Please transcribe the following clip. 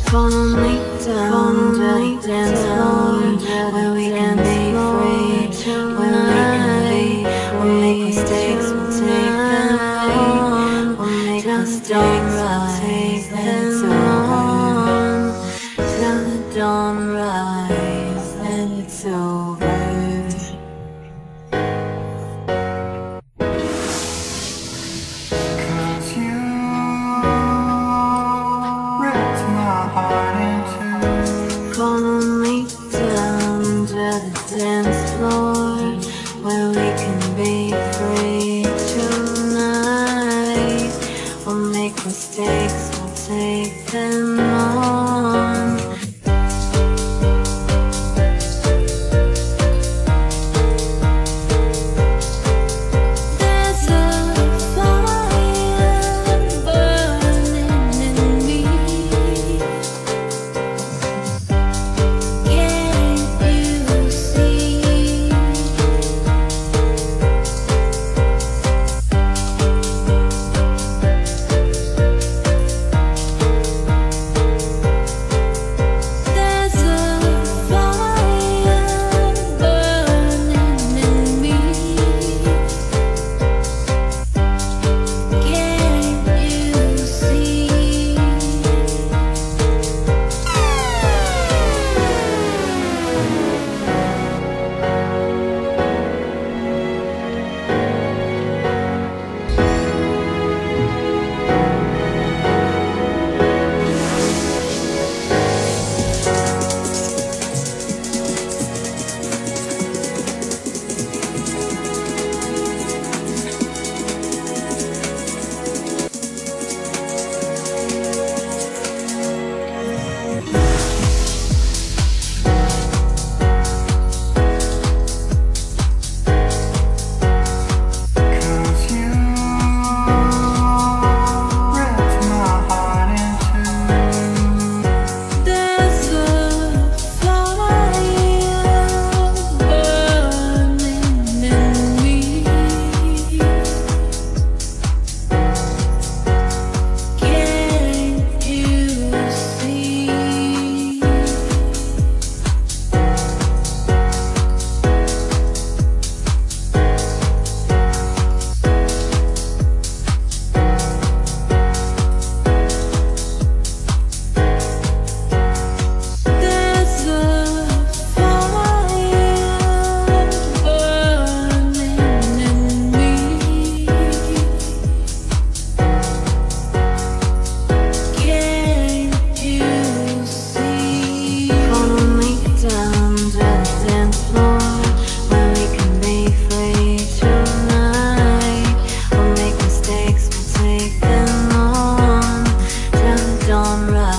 Follow me down to the dance floor, where we can be free, where we can be. We'll make mistakes, we'll take them on. We'll make mistakes, we'll take them on. Till the dawn rise and it's over. Follow me down to the dance floor, where we can be free tonight. We'll make mistakes, we'll take them on. There's a fire burning in me. Dawn rise.